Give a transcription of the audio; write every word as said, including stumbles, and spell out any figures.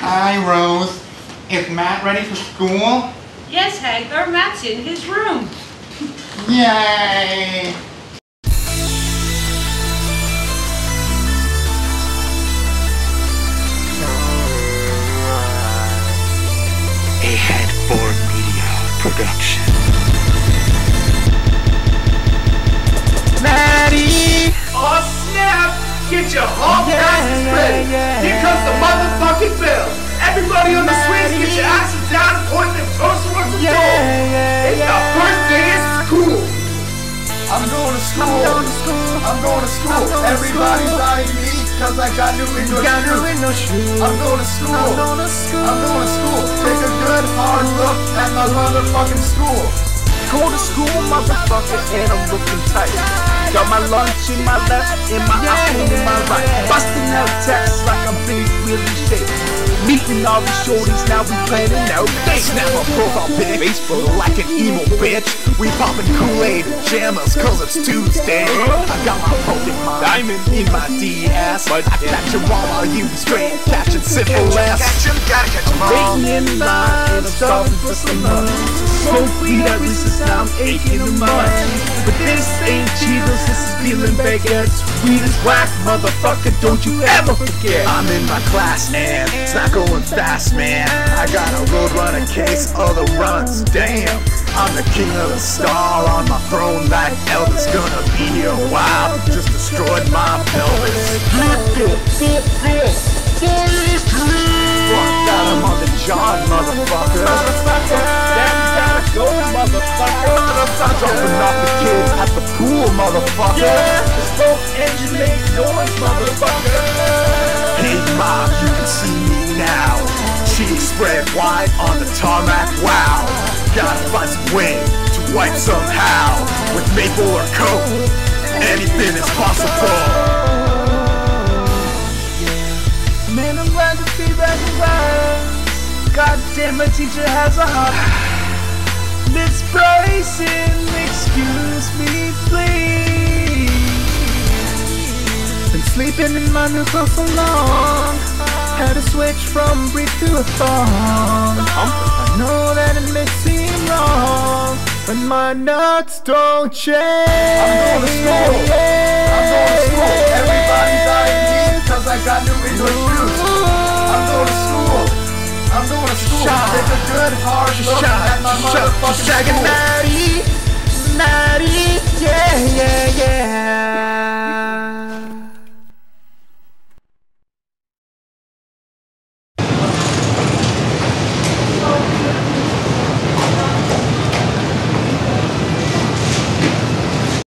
Hi, Rose. Is Matt ready for school? Yes, Hagler. Matt's in his room. Yay! A Headboard Media production. Maddie! Oh snap! Get your whole Yeah, asses yeah, ready! yeah, Here yeah. comes the motherfucking bell! Everybody on the swings, get your asses down and point them toes towards the Yeah, door! yeah, It's yeah. the first day of school! I'm going to school! I'm going to school. I'm going to school! I'm going to Everybody's school. eyeing me cause I got new indoor Got shoes! no window shoes. I'm going to school! I'm going to school. I'm going to school! Take a good hard look at my motherfucking school! Go to school, motherfucker, and I'm looking tight. Got my lunch in my left, and my apple in my right. Busting out texts like I'm big Willie Shake. Meeting all the shorties, now we planning out dates. Snap a profile pic, Facebook like an emo bitch. We poppin' Kool-Aid and jammas cause it's Tuesday. I got my Pokemon Diamond in my D S, but I catch 'em all while you straight catching syphilis. Catch 'em, gotta catch 'em all! Waiting in line, and I'm starving for some money. Smoke weed at recess, now I'm aching in my mind. But this ain't Cheetos, this is feeling baguettes. Weed is whack, motherfucker, don't you ever forget. I'm in my class and it's not going fast, man. I got a roadrunner case of the runs, damn. I'm the king of the star on my throne like Elvis. Gonna be here a while, just destroyed my pelvis. Got him on the John, motherfucker. Daddy's gotta go, motherfucker. Dropping off the kids at the pool, motherfucker. Yeah, the smoke engine make noise, motherfucker. Hey mom, you can see me now. Cheeks spread wide on the tarmac, wow. Gotta find some way to wipe somehow. With maple or coke, anything is possible. Man, I'm glad to be back around. God damn, my teacher has a heart. Miss Bryson, excuse me, please. Been sleeping in my new clothes so long. Had to switch from brief to a thong. I know that it may seem wrong, but my nuts don't change. I'm going to school! I'm going to school! Everybody's eyeing me cause I got new indoor shoes! I'm going to school! I'm going to school! Take a good hard look at my motherfucking Shagging school! Maddie, Maddie, yeah, yeah, yeah.